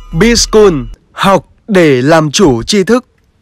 B-School, học để làm chủ tri thức.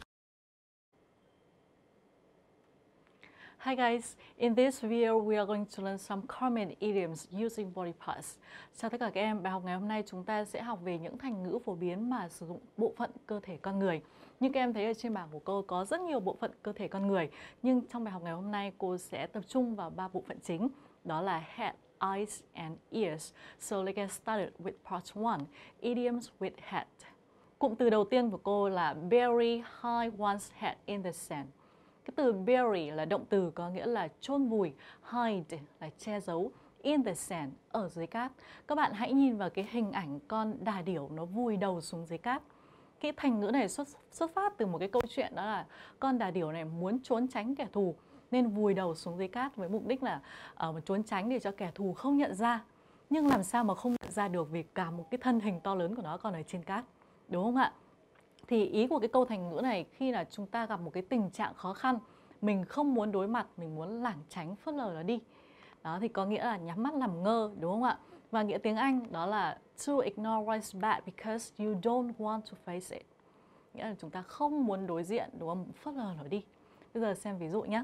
Hi guys, in this video we are going to learn some common idioms using body parts. Chào tất cả các em, bài học ngày hôm nay chúng ta sẽ học về những thành ngữ phổ biến mà sử dụng bộ phận cơ thể con người. Như các em thấy ở trên bảng của cô có rất nhiều bộ phận cơ thể con người, nhưng trong bài học ngày hôm nay cô sẽ tập trung vào 3 bộ phận chính, đó là head, eyes and ears. So let's get started with part 1, idioms with head. Cụm từ đầu tiên của cô là bury hide one's head in the sand. Cái từ bury là động từ có nghĩa là chôn vùi, hide là che giấu, in the sand ở dưới cát. Các bạn hãy nhìn vào cái hình ảnh con đà điểu nó vùi đầu xuống dưới cát. Cái thành ngữ này xuất phát từ một cái câu chuyện, đó là con đà điểu này muốn trốn tránh kẻ thù nên vùi đầu xuống dưới cát với mục đích là trốn tránh để cho kẻ thù không nhận ra. Nhưng làm sao mà không nhận ra được vì cả một cái thân hình to lớn của nó còn ở trên cát, đúng không ạ? Thì ý của cái câu thành ngữ này, khi là chúng ta gặp một cái tình trạng khó khăn, mình không muốn đối mặt, mình muốn lảng tránh, phớt lờ nó đi. Đó thì có nghĩa là nhắm mắt làm ngơ, đúng không ạ? Và nghĩa tiếng Anh đó là to ignore what's bad because you don't want to face it. Nghĩa là chúng ta không muốn đối diện, đúng không? Phớt lờ nó đi. Bây giờ xem ví dụ nhé.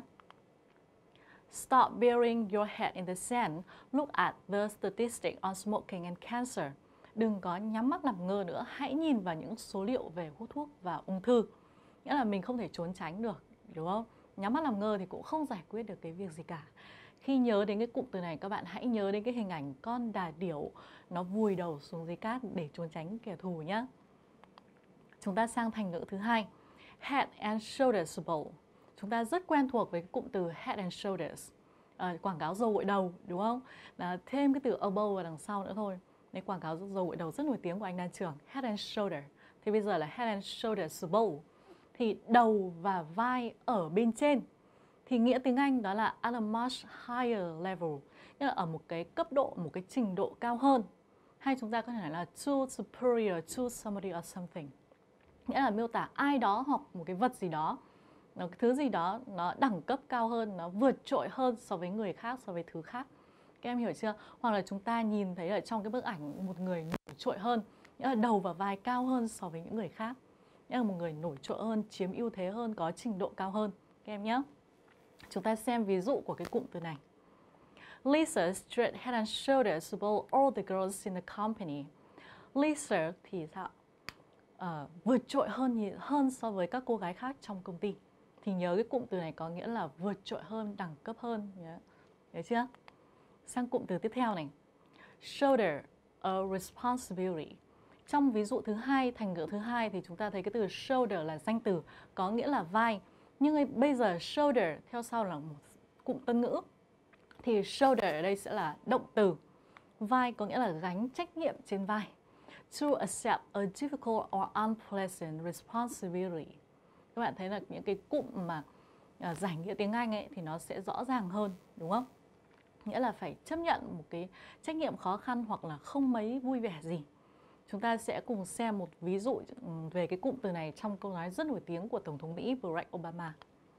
Stop burying your head in the sand. Look at the statistics on smoking and cancer. Đừng có nhắm mắt làm ngơ nữa, hãy nhìn vào những số liệu về hút thuốc và ung thư. Nghĩa là mình không thể trốn tránh được, đúng không? Nhắm mắt làm ngơ thì cũng không giải quyết được cái việc gì cả. Khi nhớ đến cái cụm từ này, các bạn hãy nhớ đến cái hình ảnh con đà điểu nó vùi đầu xuống dưới cát để trốn tránh kẻ thù nhé. Chúng ta sang thành ngữ thứ hai, head and shoulders bowl. Chúng ta rất quen thuộc với cái cụm từ head and shoulders. Quảng cáo dầu gội đầu, đúng không? Thêm cái từ above vào đằng sau nữa thôi. Đấy, quảng cáo dầu gội đầu rất nổi tiếng của anh Đan Trường, head and shoulder. Thì bây giờ là head and shoulders bowl. Thì đầu và vai ở bên trên. Thì nghĩa tiếng Anh đó là at a much higher level, nghĩa là ở một cái cấp độ, một cái trình độ cao hơn. Hay chúng ta có thể nói là too superior to somebody or something. Nghĩa là miêu tả ai đó hoặc một cái vật gì đó, cái thứ gì đó nó đẳng cấp cao hơn, nó vượt trội hơn so với người khác, so với thứ khác. Các em hiểu chưa? Hoặc là chúng ta nhìn thấy ở trong cái bức ảnh một người nổi trội hơn, nghĩa là đầu và vai cao hơn so với những người khác. Nghĩa là một người nổi trội hơn, chiếm ưu thế hơn, có trình độ cao hơn. Các em nhé. Chúng ta xem ví dụ của cái cụm từ này. Lisa stood head and shoulders above all the girls in the company. Lisa thì sao? Vượt trội hơn so với các cô gái khác trong công ty. Thì nhớ cái cụm từ này có nghĩa là vượt trội hơn, đẳng cấp hơn. Nhớ chưa? Sang cụm từ tiếp theo này. Shoulder a responsibility. Trong ví dụ thứ hai, thành ngữ thứ hai thì chúng ta thấy cái từ shoulder là danh từ, có nghĩa là vai. Nhưng bây giờ shoulder theo sau là một cụm tân ngữ. Thì shoulder ở đây sẽ là động từ. Vai có nghĩa là gánh trách nhiệm trên vai. To accept a difficult or unpleasant responsibility. Các bạn thấy là những cái cụm mà giải nghĩa tiếng Anh ấy thì nó sẽ rõ ràng hơn, đúng không? Nghĩa là phải chấp nhận một cái trách nhiệm khó khăn hoặc là không mấy vui vẻ gì. Chúng ta sẽ cùng xem một ví dụ về cái cụm từ này trong câu nói rất nổi tiếng của Tổng thống Mỹ Barack Obama.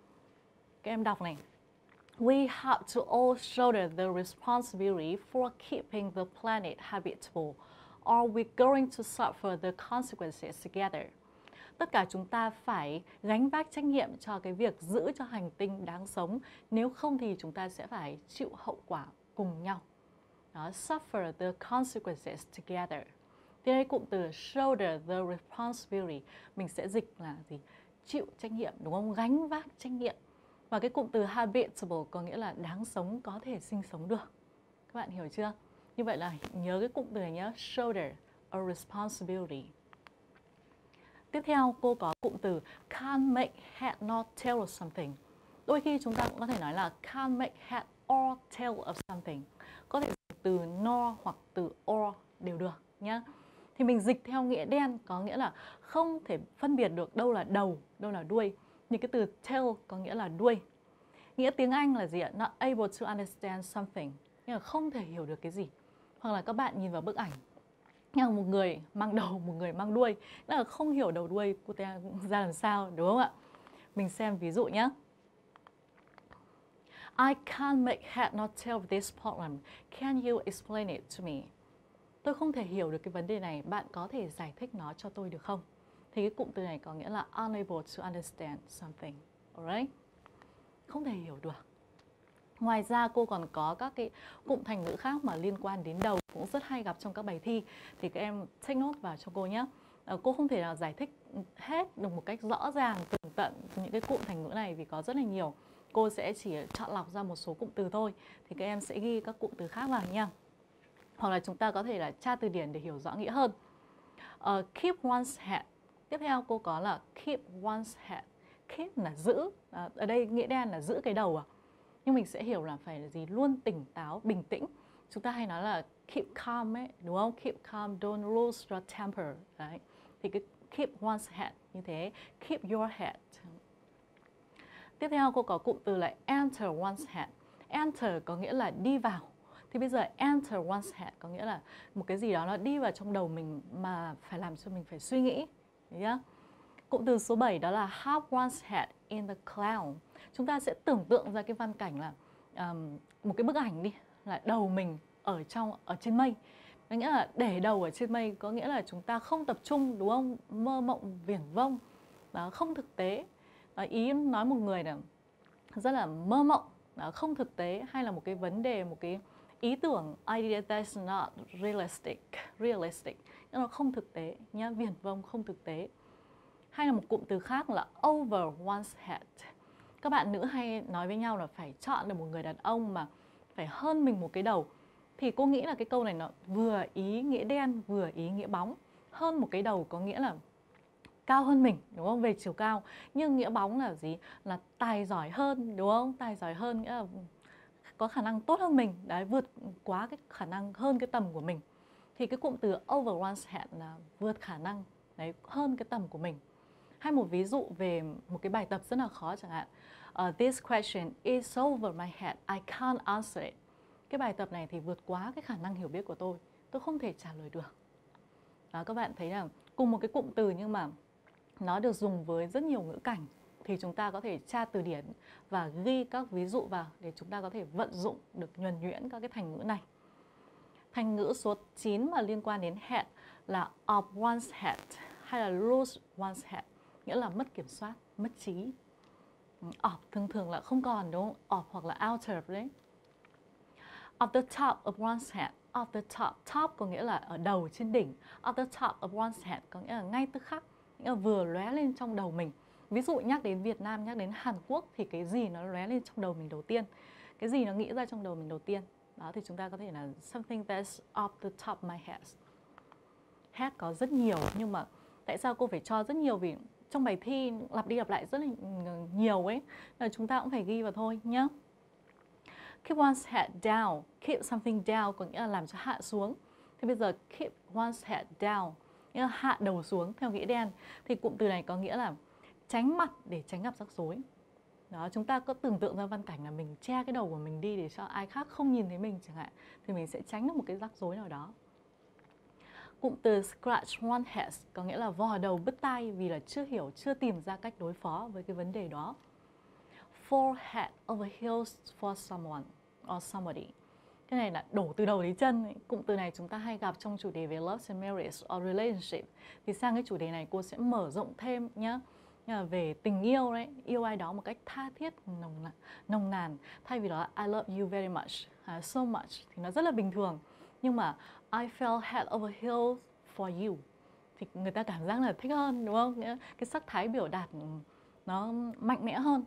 Các em đọc này. We have to all shoulder the responsibility for keeping the planet habitable, or we're going to suffer the consequences together. Tất cả chúng ta phải gánh vác trách nhiệm cho cái việc giữ cho hành tinh đáng sống, nếu không thì chúng ta sẽ phải chịu hậu quả cùng nhau. Đó, suffer the consequences together. Thì đây cụm từ shoulder the responsibility, mình sẽ dịch là gì? Chịu trách nhiệm, đúng không? Gánh vác trách nhiệm. Và cái cụm từ habitable có nghĩa là đáng sống, có thể sinh sống được. Các bạn hiểu chưa? Như vậy là nhớ cái cụm từ này nhé, shoulder a responsibility. Tiếp theo cô có cụm từ can't make head nor tail of something. Đôi khi chúng ta cũng có thể nói là can't make head or tail of something. Có thể dịch từ nor hoặc từ or đều được nhé. Thì mình dịch theo nghĩa đen có nghĩa là không thể phân biệt được đâu là đầu, đâu là đuôi. Như cái từ tail có nghĩa là đuôi. Nghĩa tiếng Anh là gì ạ? Not able to understand something. Nhưng mà không thể hiểu được cái gì. Hoặc là các bạn nhìn vào bức ảnh, nhưng mà một người mang đầu, một người mang đuôi, đó là không hiểu đầu đuôi của ta ra làm sao, đúng không ạ? Mình xem ví dụ nhé. I can't make head nor tail of this problem. Can you explain it to me? tôi không thể hiểu được cái vấn đề này, bạn có thể giải thích nó cho tôi được không? Thì cái cụm từ này có nghĩa là unable to understand something, alright? Không thể hiểu được. Ngoài ra cô còn có các cái cụm thành ngữ khác mà liên quan đến đầu cũng rất hay gặp trong các bài thi. Thì các em take note vào cho cô nhé. Cô không thể nào giải thích hết được một cách rõ ràng tường tận những cái cụm thành ngữ này vì có rất là nhiều. Cô sẽ chỉ chọn lọc ra một số cụm từ thôi. Thì các em sẽ ghi các cụm từ khác vào nha. Hoặc là chúng ta có thể là tra từ điển để hiểu rõ nghĩa hơn. Keep one's head. Tiếp theo cô có là keep one's head. Keep là giữ. Ở đây nghĩa đen là giữ cái đầu à. Nhưng mình sẽ hiểu là phải là gì? Luôn tỉnh táo, bình tĩnh. Chúng ta hay nói là keep calm ấy, đúng không? Keep calm, don't lose your temper. Đấy. Thì cái keep one's head như thế. Keep your head. Tiếp theo cô có cụm từ là enter one's head. Enter có nghĩa là đi vào. Thì bây giờ enter one's head có nghĩa là một cái gì đó nó đi vào trong đầu mình mà phải làm cho mình phải suy nghĩ. Nhá. Cụm từ số 7 đó là have one's head in the cloud. Chúng ta sẽ tưởng tượng ra cái văn cảnh là một cái bức ảnh đi, là đầu mình ở trên mây. Có nghĩa là để đầu ở trên mây có nghĩa là chúng ta không tập trung, đúng không? Mơ mộng viển vông, đó, không thực tế. Đó, ý nói một người là rất là mơ mộng, đó, không thực tế, hay là một cái vấn đề, một cái ý tưởng idea that's not realistic, nó không thực tế nhá, viển vông không thực tế. Hay là một cụm từ khác là over one's head. Các bạn nữ hay nói với nhau là phải chọn được một người đàn ông mà phải hơn mình một cái đầu. Thì cô nghĩ là cái câu này nó vừa ý nghĩa đen, vừa ý nghĩa bóng. Hơn một cái đầu có nghĩa là cao hơn mình, đúng không? Về chiều cao. Nhưng nghĩa bóng là gì? Là tài giỏi hơn, đúng không? Tài giỏi hơn nghĩa là có khả năng tốt hơn mình. Đấy, vượt quá cái khả năng hơn cái tầm của mình. Thì cái cụm từ over one's head là vượt khả năng, đấy, hơn cái tầm của mình. Hay một ví dụ về một cái bài tập rất là khó chẳng hạn. This question is over my head, I can't answer it. Cái bài tập này thì vượt quá cái khả năng hiểu biết của tôi không thể trả lời được. Đó, các bạn thấy là cùng một cái cụm từ nhưng mà nó được dùng với rất nhiều ngữ cảnh. Thì chúng ta có thể tra từ điển và ghi các ví dụ vào để chúng ta có thể vận dụng được nhuần nhuyễn các cái thành ngữ này. Thành ngữ số 9 mà liên quan đến head là off one's head hay là lose one's head, nghĩa là mất kiểm soát, mất trí. Off thường thường là không còn, đúng không? Off hoặc là out of đấy. Off the top of one's head. Off the top. Top có nghĩa là ở đầu, trên đỉnh. Off the top of one's head có nghĩa là ngay tức khắc, nghĩa là vừa lóe lên trong đầu mình. Ví dụ nhắc đến Việt Nam, nhắc đến Hàn Quốc thì cái gì nó lóe lên trong đầu mình đầu tiên? Cái gì nó nghĩ ra trong đầu mình đầu tiên? Đó thì chúng ta có thể là something that's off the top of my head. Head có rất nhiều, nhưng mà tại sao cô phải cho rất nhiều? Vì trong bài thi lặp đi lặp lại rất là nhiều ấy, là chúng ta cũng phải ghi vào thôi nhá. Keep one's head down. Keep something down có nghĩa là làm cho hạ xuống. Thì bây giờ keep one's head down nghĩa là hạ đầu xuống theo nghĩa đen. Thì cụm từ này có nghĩa là tránh mặt để tránh gặp rắc rối. Đó, chúng ta có tưởng tượng ra văn cảnh là mình che cái đầu của mình đi để cho ai khác không nhìn thấy mình chẳng hạn, thì mình sẽ tránh được một cái rắc rối nào đó. Cụm từ scratch one's head có nghĩa là vò đầu bứt tai vì là chưa hiểu, chưa tìm ra cách đối phó với cái vấn đề đó. Fall head over heels for someone or somebody. Cái này là đổ từ đầu đến chân. Cụm từ này chúng ta hay gặp trong chủ đề về love and marriage or relationship. Thì sang cái chủ đề này cô sẽ mở rộng thêm nhé. Về tình yêu đấy, yêu ai đó một cách tha thiết, nồng nàn. Thay vì đó I love you very much, so much thì nó rất là bình thường. Nhưng mà I fell head over heels for you thì người ta cảm giác là thích hơn, đúng không? Cái sắc thái biểu đạt nó mạnh mẽ hơn.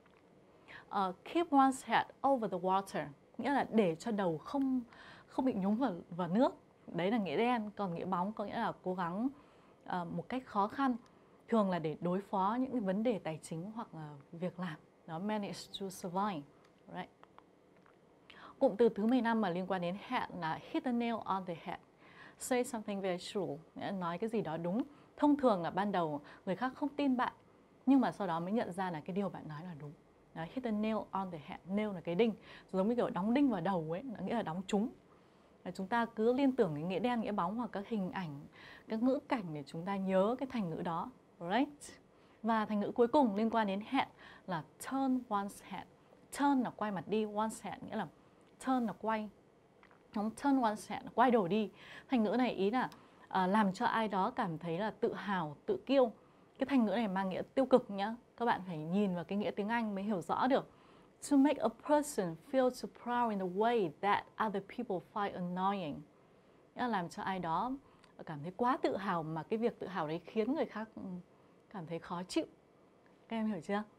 Keep one's head over the water nghĩa là để cho đầu không bị nhúng vào nước. Đấy là nghĩa đen. Còn nghĩa bóng có nghĩa là cố gắng một cách khó khăn, thường là để đối phó những cái vấn đề tài chính hoặc là việc làm. Đó, manage to survive. Right. Cụm từ thứ 15 mà liên quan đến head là hit the nail on the head. Say something very true, nói cái gì đó đúng. Thông thường là ban đầu người khác không tin bạn, nhưng mà sau đó mới nhận ra là cái điều bạn nói là đúng. Đó, hit the nail on the head. Nail là cái đinh, giống như kiểu đóng đinh vào đầu ấy, nó nghĩa là đóng trúng. Chúng ta cứ liên tưởng đến nghĩa đen, nghĩa bóng hoặc các hình ảnh, các ngữ cảnh để chúng ta nhớ cái thành ngữ đó. Right? Và thành ngữ cuối cùng liên quan đến head là turn one's head. Turn là quay mặt đi, one's head nghĩa là turn là quay. Turn one's head, quay đầu đi. Thành ngữ này ý là làm cho ai đó cảm thấy là tự hào, tự kiêu. Cái thành ngữ này mang nghĩa tiêu cực nhá. Các bạn phải nhìn vào cái nghĩa tiếng Anh mới hiểu rõ được. To make a person feel too proud in a way that other people find annoying. Nghĩa là làm cho ai đó cảm thấy quá tự hào mà cái việc tự hào đấy khiến người khác cảm thấy khó chịu. Các em hiểu chưa?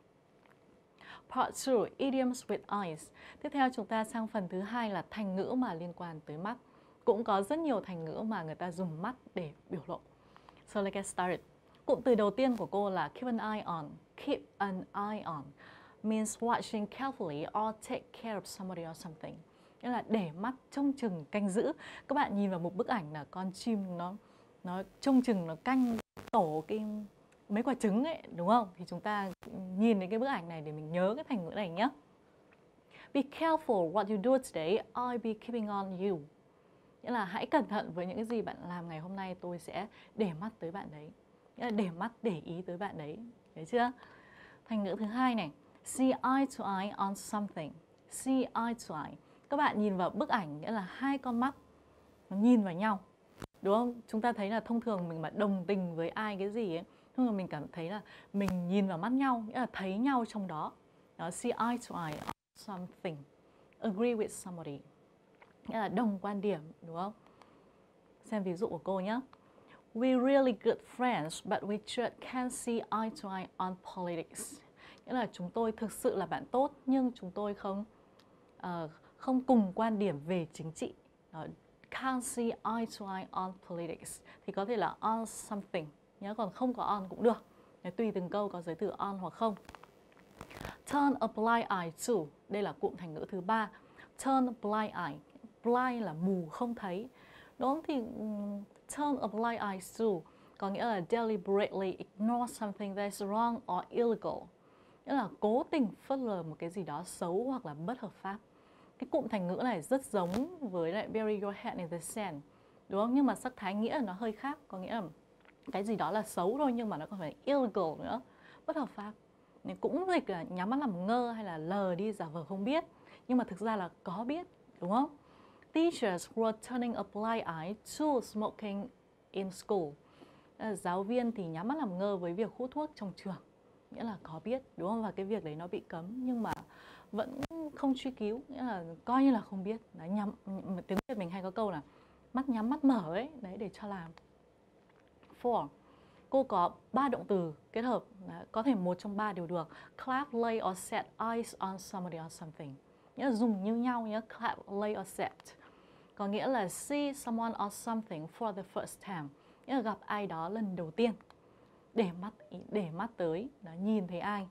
Part 2, idioms with eyes. Tiếp theo chúng ta sang phần thứ hai là thành ngữ mà liên quan tới mắt. Cũng có rất nhiều thành ngữ mà người ta dùng mắt để biểu lộ. So let's get started. Cụm từ đầu tiên của cô là keep an eye on. Keep an eye on means watching carefully or take care of somebody or something. Nghĩa là để mắt trông chừng, canh giữ. Các bạn nhìn vào một bức ảnh là con chim nó trông chừng, nó canh tổ cái mấy quả trứng ấy, đúng không? Thì chúng ta nhìn đến cái bức ảnh này để mình nhớ cái thành ngữ này nhé. Be careful what you do today, I'll be keeping on you. Nghĩa là hãy cẩn thận với những cái gì bạn làm ngày hôm nay, tôi sẽ để mắt tới bạn đấy. Nghĩa là để mắt, để ý tới bạn đấy. Thấy chưa? Thành ngữ thứ hai này, see eye to eye on something. See eye to eye. Các bạn nhìn vào bức ảnh, nghĩa là hai con mắt nó nhìn vào nhau. Đúng không? Chúng ta thấy là thông thường mình mà đồng tình với ai cái gì ấy, thông thường mình cảm thấy là mình nhìn vào mắt nhau, nghĩa là thấy nhau trong đó. Đó, see eye to eye on something. Agree with somebody. Nghĩa là đồng quan điểm, đúng không? Xem ví dụ của cô nhé. We're really good friends, but we just can't see eye to eye on politics. Nghĩa là chúng tôi thực sự là bạn tốt, nhưng chúng tôi không cùng quan điểm về chính trị. Can't see eye to eye on politics thì có thể là on something nhớ, còn không có on cũng được. Tùy từng câu có giới từ on hoặc không. Turn a blind eye to, đây là cụm thành ngữ thứ ba. Turn a blind eye. Blind là mù không thấy. Đúng thì turn a blind eye to có nghĩa là deliberately ignore something that's wrong or illegal. Nghĩa là cố tình phớt lờ một cái gì đó xấu hoặc là bất hợp pháp. Cái cụm thành ngữ này rất giống với lại bury your head in the sand, đúng không? Nhưng mà sắc thái nghĩa nó hơi khác, có nghĩa là cái gì đó là xấu thôi nhưng mà nó còn phải illegal nữa, bất hợp pháp. Nên cũng dịch là nhắm mắt làm ngơ hay là lờ đi, giả vờ không biết, nhưng mà thực ra là có biết, đúng không? Teachers were turning a blind eye to smoking in school. Giáo viên thì nhắm mắt làm ngơ với việc hút thuốc trong trường, nghĩa là có biết, đúng không? Và cái việc đấy nó bị cấm nhưng mà vẫn không truy cứu, nghĩa là coi như là không biết. Đấy, tiếng Việt mình hay có câu là mắt nhắm mắt mở ấy, đấy để cho làm. 4. Cô có 3 động từ kết hợp, có thể một trong 3 đều được. Clap, lay or set eyes on somebody or something. Nghĩa là dùng như nhau nhé, clap, lay or set. Có nghĩa là see someone or something for the first time. Nghĩa là gặp ai đó lần đầu tiên. Để mắt tới, đó, nhìn thấy ai.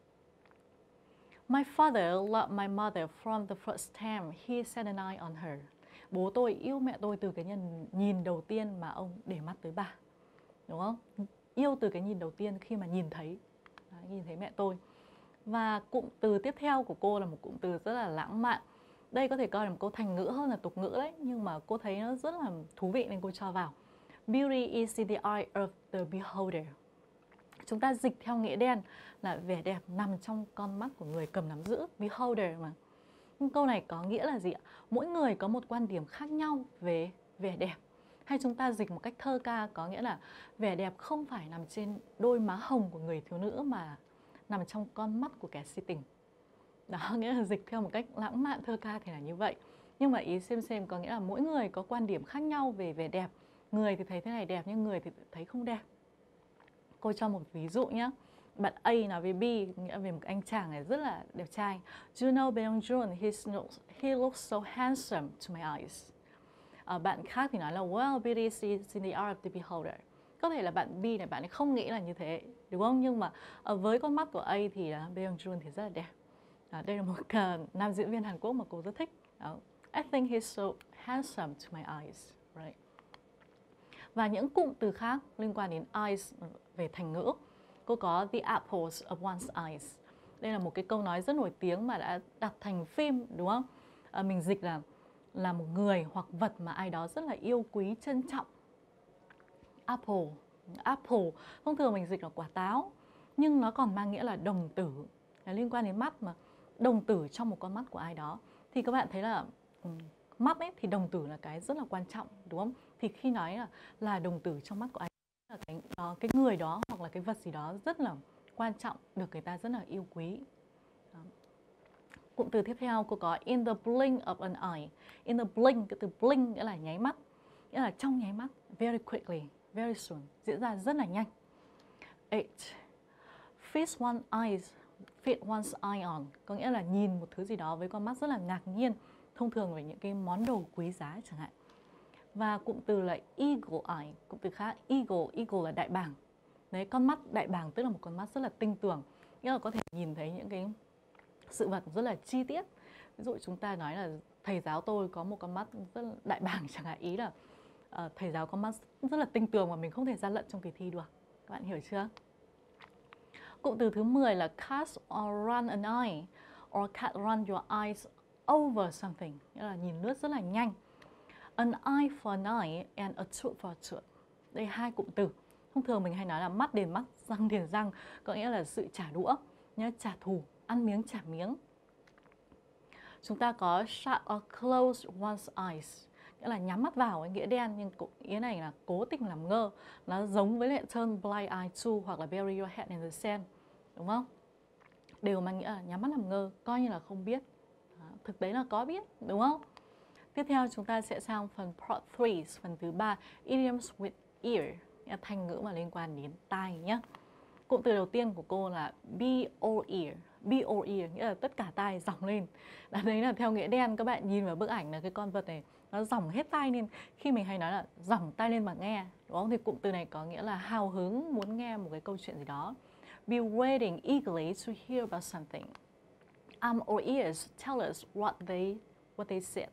My father loved my mother from the first time he set an eye on her. Bố tôi yêu mẹ tôi từ cái nhìn đầu tiên mà ông để mắt tới bà. Đúng không? Yêu từ cái nhìn đầu tiên khi mà nhìn thấy mẹ tôi. Và cụm từ tiếp theo của cô là một cụm từ rất là lãng mạn. Đây có thể coi là một câu thành ngữ hơn là tục ngữ đấy, nhưng mà cô thấy nó rất là thú vị nên cô cho vào. Beauty is in the eye of the beholder. Chúng ta dịch theo nghĩa đen là vẻ đẹp nằm trong con mắt của người cầm nắm giữ, beholder mà. Nhưng câu này có nghĩa là gì ạ? Mỗi người có một quan điểm khác nhau về vẻ đẹp. Hay chúng ta dịch một cách thơ ca có nghĩa là vẻ đẹp không phải nằm trên đôi má hồng của người thiếu nữ mà nằm trong con mắt của kẻ si tình. Đó, nghĩa là dịch theo một cách lãng mạn thơ ca thì là như vậy. Nhưng mà ý xem có nghĩa là mỗi người có quan điểm khác nhau về vẻ đẹp. Người thì thấy thế này đẹp nhưng người thì thấy không đẹp. Cô cho một ví dụ nhé. Bạn A nói với B, nghĩa về một anh chàng này rất là đẹp trai. You know Bae Jun, he looks so handsome to my eyes. Bạn khác thì nói là well, beauty is in the eye of the beholder. Có thể là bạn B này bạn ấy không nghĩ là như thế, đúng không? Nhưng mà với con mắt của A thì Bae Jun thì rất là đẹp. Đây là một nam diễn viên Hàn Quốc mà cô rất thích. I think he's so handsome to my eyes, right? Và những cụm từ khác liên quan đến eyes về thành ngữ. Cô có the apples of one's eyes. Đây là một cái câu nói rất nổi tiếng mà đã đặt thành phim, đúng không? Mình dịch là một người hoặc vật mà ai đó rất là yêu quý, trân trọng. Apple. Apple, thông thường mình dịch là quả táo, nhưng nó còn mang nghĩa là đồng tử. Liên quan đến mắt mà, đồng tử trong một con mắt của ai đó. Thì các bạn thấy là mắt ấy thì đồng tử là cái rất là quan trọng, đúng không? Thì khi nói là đồng tử trong mắt của anh là cái người đó hoặc là cái vật gì đó rất là quan trọng, được người ta rất là yêu quý. Đó. Cụm từ tiếp theo cô có in the blink of an eye. In the blink, cái từ blink nghĩa là nháy mắt, nghĩa là trong nháy mắt, very quickly, very soon, diễn ra rất là nhanh. 8. Feast one's eye on, có nghĩa là nhìn một thứ gì đó với con mắt rất là ngạc nhiên, thông thường về những cái món đồ quý giá chẳng hạn. Và cụm từ là eagle eye, cụm từ khác eagle là đại bàng. Đấy, con mắt đại bàng tức là một con mắt rất là tinh tường, nghĩa là có thể nhìn thấy những cái sự vật rất là chi tiết. Ví dụ chúng ta nói là thầy giáo tôi có một con mắt rất là đại bàng chẳng hạn, ý là thầy giáo có mắt rất là tinh tường mà mình không thể gian lận trong kỳ thi được. Các bạn hiểu chưa? Cụm từ thứ 10 là cast or run an eye, or cat run your eyes over something, nghĩa là nhìn lướt rất là nhanh. An eye for an eye and a tooth for a tooth. Đây hai cụm từ. Thông thường mình hay nói là mắt đền mắt, răng đền răng, có nghĩa là sự trả đũa, nhớ, trả thù, ăn miếng trả miếng. Chúng ta có shut or close one's eyes, nghĩa là nhắm mắt vào, nghĩa đen, nhưng ý này là cố tình làm ngơ. Nó giống với lại turn blind eye to hoặc là bury your head in the sand, đúng không? Đều mang nghĩa là nhắm mắt làm ngơ, coi như là không biết. Đó, thực tế là có biết, đúng không? Tiếp theo chúng ta sẽ sang phần part 3, phần thứ 3, idioms with ear, thành ngữ mà liên quan đến tai nhé. Cụm từ đầu tiên của cô là be all ear. Be all ear nghĩa là tất cả tai dòng lên. Đấy là theo nghĩa đen, các bạn nhìn vào bức ảnh là cái con vật này nó dòng hết tai lên. Khi mình hay nói là dòng tai lên mà nghe, đúng không? Thì cụm từ này có nghĩa là hào hứng muốn nghe một cái câu chuyện gì đó. Be waiting eagerly to hear about something. Our ears tell us what they said.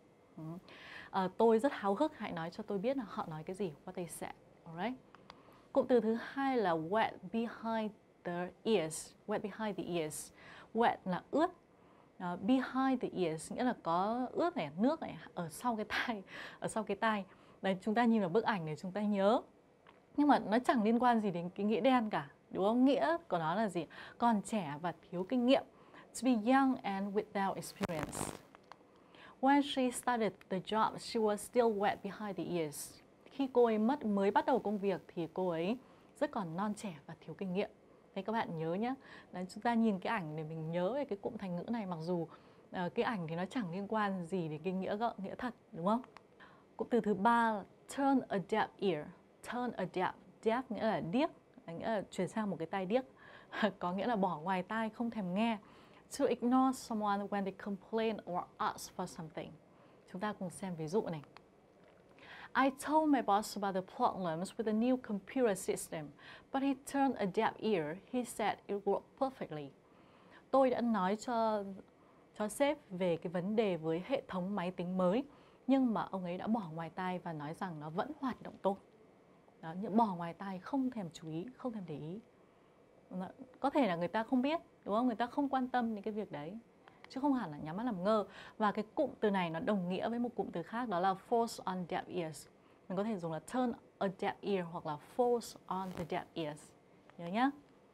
Tôi rất háo hức, hãy nói cho tôi biết là họ nói cái gì, what they said. Alright. Cụm từ thứ hai là wet behind the ears. Wet behind the ears. Wet là ướt. Behind the ears nghĩa là có ướt này, nước này ở sau cái tai, ở sau cái tai. Đấy, chúng ta nhìn vào bức ảnh để chúng ta nhớ. Nhưng mà nó chẳng liên quan gì đến cái nghĩa đen cả, đúng không? Nghĩa của nó là gì? Còn trẻ và thiếu kinh nghiệm. To be young and without experience. When she started the job, she was still wet behind the ears. Khi cô ấy mới bắt đầu công việc thì cô ấy rất còn non trẻ và thiếu kinh nghiệm. Thế các bạn nhớ nhé. Đấy, chúng ta nhìn cái ảnh để mình nhớ về cái cụm thành ngữ này, mặc dù cái ảnh thì nó chẳng liên quan gì đến cái nghĩa thật, đúng không? Cụm từ thứ 3 là turn a deaf ear. Turn a deaf. Deaf nghĩa là điếc, nghĩa là chuyển sang một cái tai điếc. Có nghĩa là bỏ ngoài tai, không thèm nghe. To ignore someone when they complain or ask for something. Chúng ta cùng xem ví dụ này. I told my boss about the problems with the new computer system, but he turned a deaf ear. He said it worked perfectly. Tôi đã nói cho sếp về cái vấn đề với hệ thống máy tính mới, nhưng mà ông ấy đã bỏ ngoài tai và nói rằng nó vẫn hoạt động tốt. Đó, nhưng bỏ ngoài tai, không thèm chú ý, không thèm để ý. Có thể là người ta không biết, đúng không? Người ta không quan tâm đến cái việc đấy, chứ không hẳn là nhắm mắt làm ngơ. Và cái cụm từ này nó đồng nghĩa với một cụm từ khác, đó là force on deaf ears. Mình có thể dùng là turn a deaf ear hoặc là force on the deaf ears. Nhớ nhá.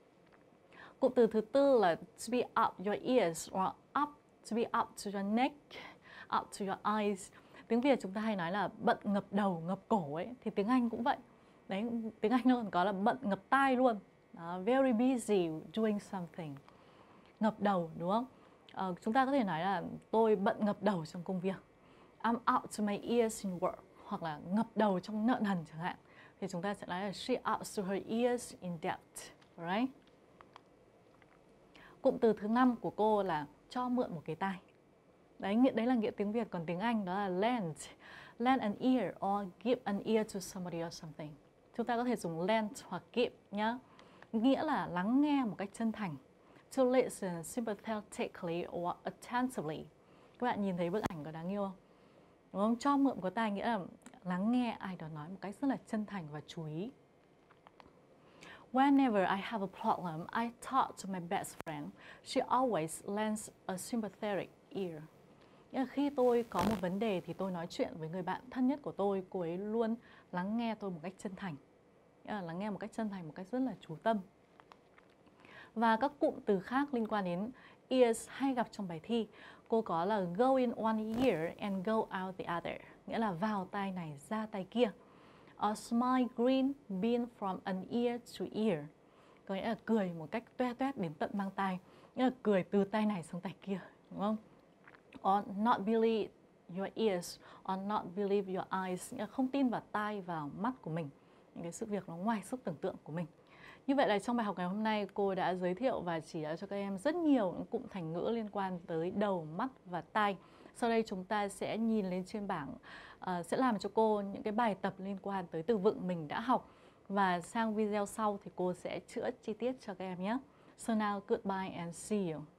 Cụm từ thứ tư là to be up your ears or to be up to your neck, up to your eyes. Tiếng Việt chúng ta hay nói là bận ngập đầu, ngập cổ ấy, thì tiếng Anh cũng vậy. Đấy, tiếng Anh nó còn có là bận ngập tai luôn. Very busy doing something. Ngập đầu, đúng không? Chúng ta có thể nói là tôi bận ngập đầu trong công việc. I'm up to my ears in work. Hoặc là ngập đầu trong nợ nần chẳng hạn. Thì chúng ta sẽ nói là she up to her ears in debt. Right? Cụm từ thứ 5 của cô là cho mượn một cái tai. Đấy là nghĩa tiếng Việt, còn tiếng Anh đó là lend. Lend an ear or give an ear to somebody or something. Chúng ta có thể dùng lend hoặc give nhá. Nghĩa là lắng nghe một cách chân thành. To listen sympathetically or attentively. Các bạn nhìn thấy bức ảnh có đáng yêu không? Đúng không? Cho mượn có tai nghĩa là lắng nghe ai đó nói một cách rất là chân thành và chú ý. Whenever I have a problem, I talk to my best friend. She always lends a sympathetic ear. Nghĩa là khi tôi có một vấn đề thì tôi nói chuyện với người bạn thân nhất của tôi, cô ấy luôn lắng nghe tôi một cách chân thành. Nghĩa là lắng nghe một cách chân thành, một cách rất là chú tâm. Và các cụm từ khác liên quan đến ears hay gặp trong bài thi. cô có là go in one ear and go out the other, nghĩa là vào tai này ra tai kia. A smile grin being from an ear to ear, có nghĩa là cười một cách toe toét đến tận mang tai, nghĩa là cười từ tai này sang tai kia, đúng không? Or not believe your ears, or not believe your eyes, nghĩa là không tin vào tai, vào mắt của mình, những cái sự việc nó ngoài sức tưởng tượng của mình. Như vậy là trong bài học ngày hôm nay cô đã giới thiệu và chỉ ra cho các em rất nhiều những cụm thành ngữ liên quan tới đầu, mắt và tai. Sau đây chúng ta sẽ nhìn lên trên bảng, sẽ làm cho cô những cái bài tập liên quan tới từ vựng mình đã học. Và sang video sau thì cô sẽ chữa chi tiết cho các em nhé. So now, goodbye and see you.